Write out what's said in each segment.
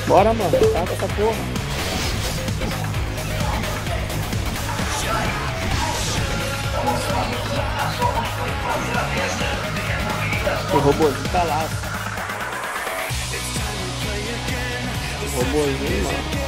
Bora, mano. Taca essa porra. O robôzinho tá lá. O robôzinho, mano.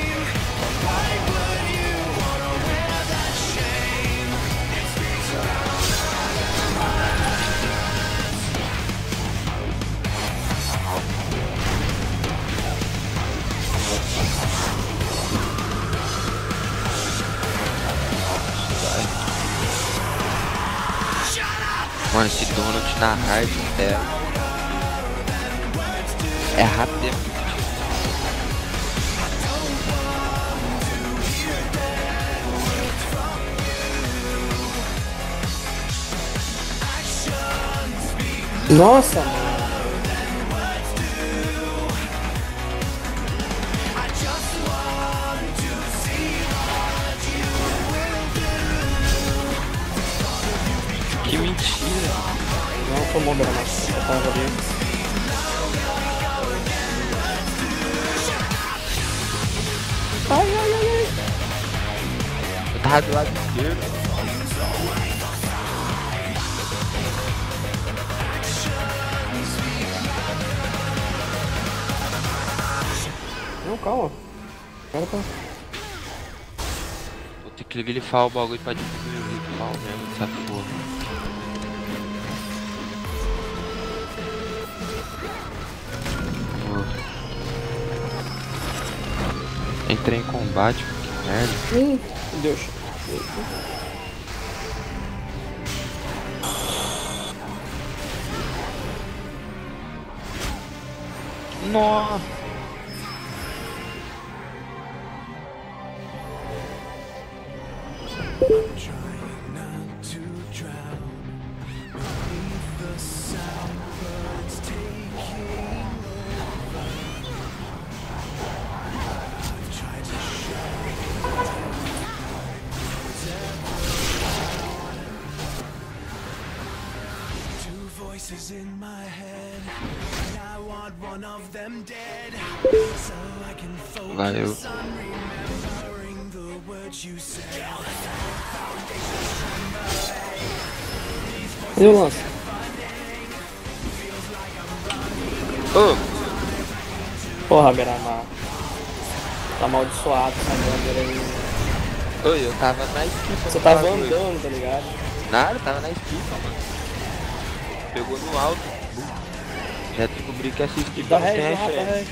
Mano, esse Donut na hard é rápido, é muito Nossa, mano. que mentira. Não tomou drama. Eu tava ali. Ai, ai, ai, ai. Eu tava do lado esquerdo. Não, calma. Cara, tá. Vou ter que glifar o bagulho pra diminuir o ritual mesmo dessa porra. Entrei em combate, que merda. Deus. Nossa! Voices in my head, and I want one of them dead, so I can Valeu. focus on remembering the words you said. E o lance? Ô! Porra, Beramar. Tá amaldiçoado essa câmera aí. Oi, eu tava na equipe. Você tava andando, tá ligado? Nada, eu tava na equipe, mano. Pegou no alto. Já descobri que essa equipe Dá não tem ré, dá refrém. ré.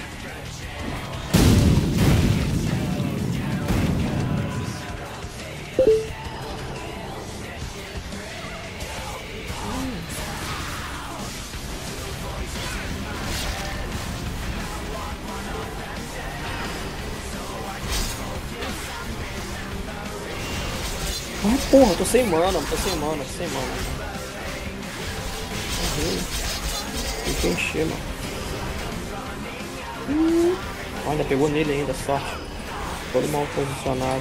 Ai, porra, tô sem mana, tô sem mana. Tem que encher, mano. Olha, pegou nele ainda, sorte. Todo mal posicionado.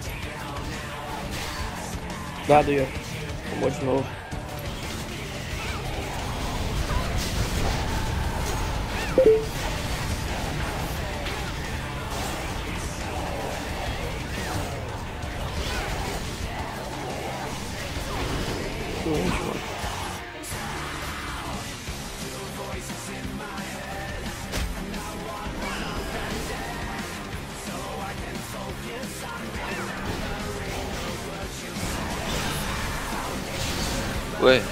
Cuidado aí, ó. Tomou de novo. Doente, mano. Ué.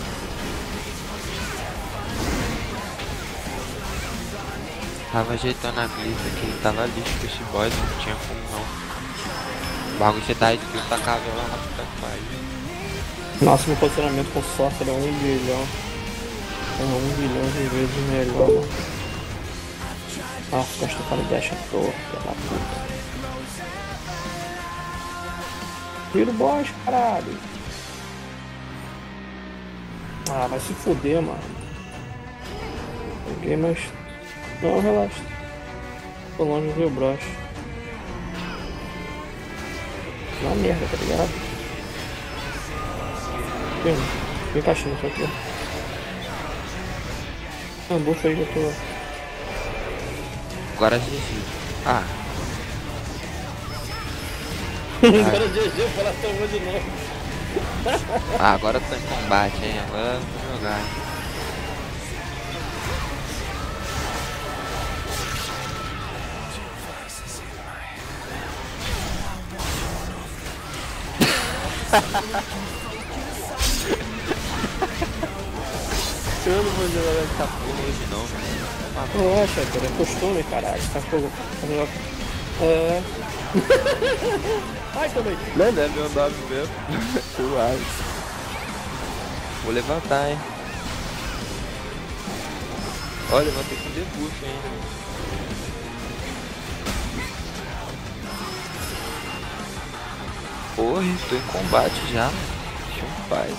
Tava ajeitando a glitch aqui, tava lixo com esse boss, não tinha como não. O bagulho você tá skill, tacava lá na puta que pariu. Nossa, meu posicionamento com sorte era 1 bilhão. É 1 bilhão de vezes melhor, mano. Nossa, gasta para dash à toa, filha da puta. Vira o boss, caralho. Ah, vai se fuder, mano. Peguei, mas... Não, relaxa. Tô longe do Rio Bros. Uma merda, tá ligado? Vem caixinha isso aqui. Ah, bufa aí que eu tô... Agora GG. Ah, Agora GG, ela tomou de novo. agora eu tô em combate, hein? Agora eu vou jogar. Eu não vou jogar essa porra hoje não. Relaxa, cara, é costume, caralho. Tá fogo. É. Ai, também. Não é meu nome mesmo. Suave. Vou levantar, hein? Olha, eu vou ter com debuff ainda. Porra, tô em combate já. Deixa eu paz.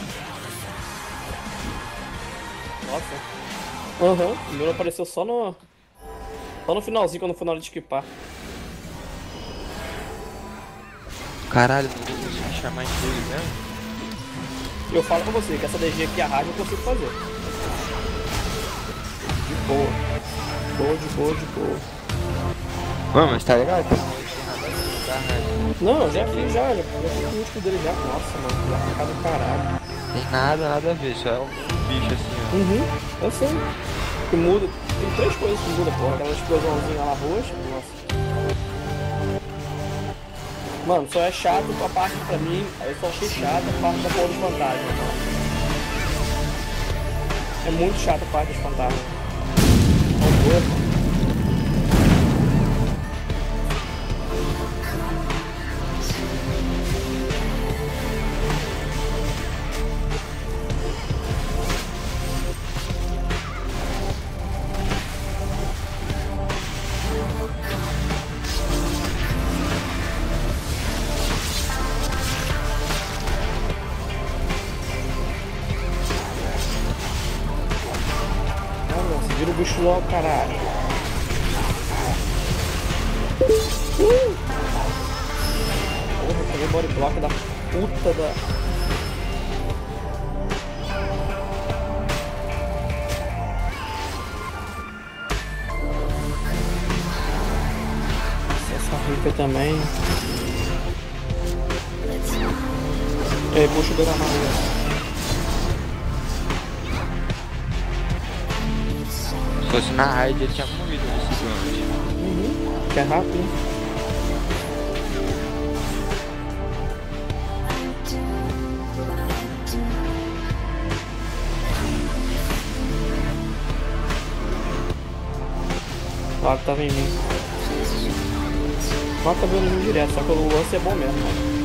Nossa. Aham, o meu apareceu só no finalzinho, quando foi na hora de equipar. Caralho, não vou conseguir chamar em tudo mesmo. Eu falo pra você que essa DG aqui, a rádio, eu consigo fazer. De boa. De boa. Mano, mas tá ligado? Que não tem nada a ver com a rádio. Não, eu já fiz já fiz o último dele já. Nossa, mano, já tá cada caralho. Tem nada a ver, só é um bicho assim, ó. Uhum, eu sei. Que muda. Tem 3 coisas que muda, porra. Aquela explosãozinha lá roxa. Nossa. Mano, só é chato a parte pra mim. Aí eu só achei chato a parte da porra dos fantasmas. É muito chato a parte dos fantasmas. É doido. Vira o bicho logo, caralho. Porra, peguei body block da puta da... Essa rica também. E aí, puxa o Dora Maria. Se fosse na raid, ele tinha morrido nesse round. Que é rápido. Claro que tava em mim. Claro que tá vendo em mim direto, só que o lance é bom mesmo, mano.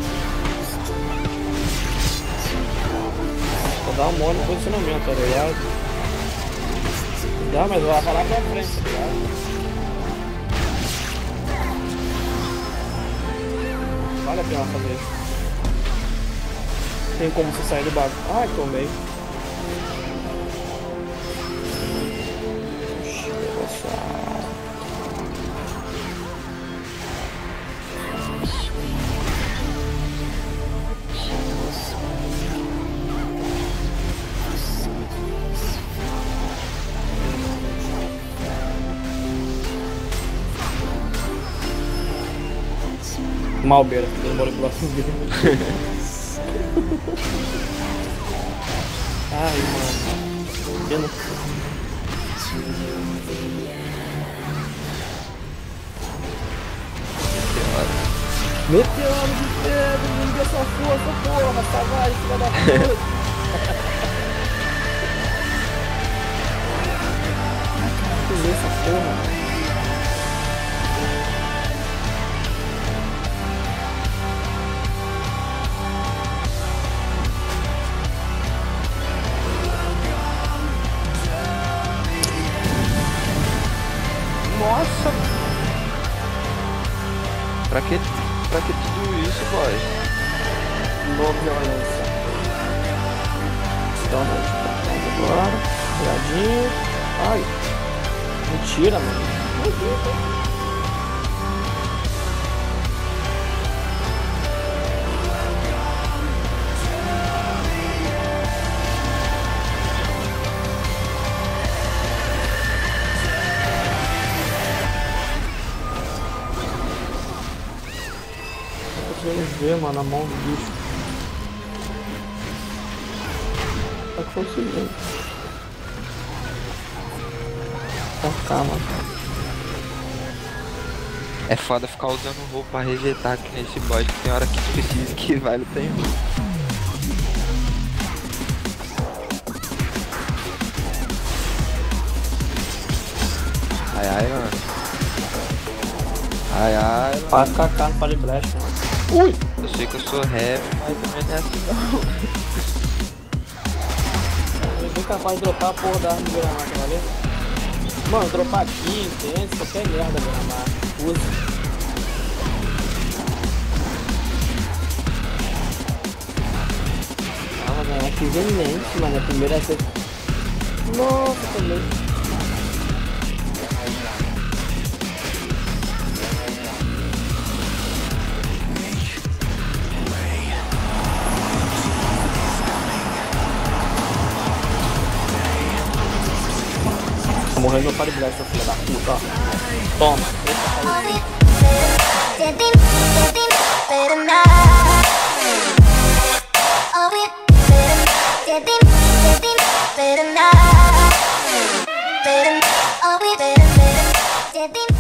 Vou dar um mole no posicionamento, tá ligado? Dá, mas vai lá pra frente, tá ligado? Vale a pena fazer isso. Tem como você sair do bagulho. Ai, tomei. Oxi, negócio. Malbeira, dando manipulação dele. Ai, mano. Pena. Meteoro de pedra, me dê sua força, porra, Savage, filha da puta. Que essa porra? Nossa! Pra que tudo isso, boy? Boa violência. Então, agora. Cuidadinho. Ai. Mentira, mano. ver, mano, a mão do bicho. Tá conseguindo. Tá cá, mano. É foda ficar usando roupa pra rejeitar aqui nesse boss, que tem hora que precisa que vai, não tem roupa. Ai ai, mano. Ai ai, mano. Vai ficar cá no Paliblast, mano. Ui! Eu sei que eu sou rap, mas também não é assim não. Eu fui capaz de dropar a porra da arma do Miramar, tá valendo? Mano, dropar aqui, intenso, qualquer merda, Miramar. Usa. Ah, mas é que venente, mano. A primeira vez. Nossa, também. Tô morrendo no Fire Blast, seu filho da puta, ó. Toma. Better